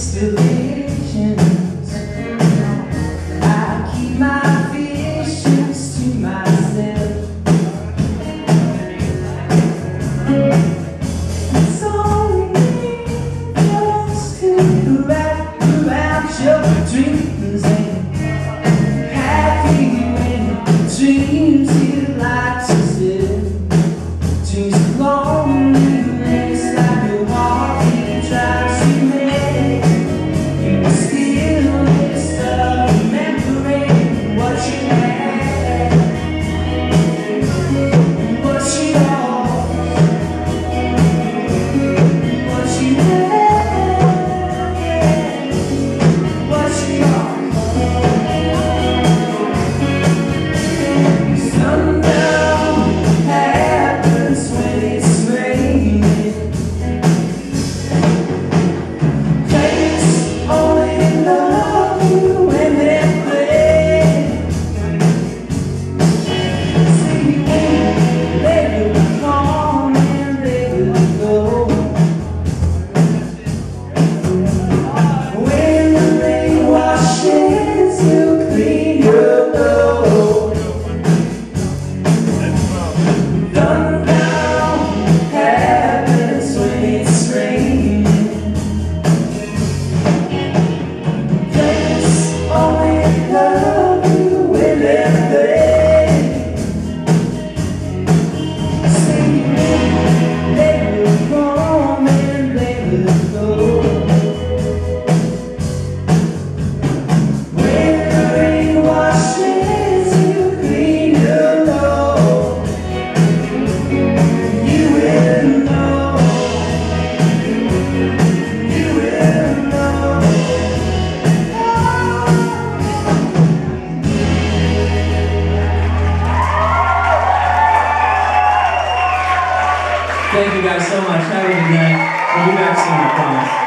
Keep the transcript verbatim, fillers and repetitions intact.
divisions. I keep my visions to myself. It's only just to wrap around your dreams and happy when dreams you like to live. Dreams of loneliness like your heart tries to make. You still miss the remembering what you had, what you lost, what you had, what you lost. Sundown happens when it's raining. Players only love you when they play. Say you won't, they will come and they will go. When the rain washes, you clean your door. Sundown happens when it's raining. Players only love you when they play. Say you won't, they will come and they will go. When the rain washes, you clean your door. You will know, you will know. Thank you guys so much. Have a good night. We'll be back soon, I promise.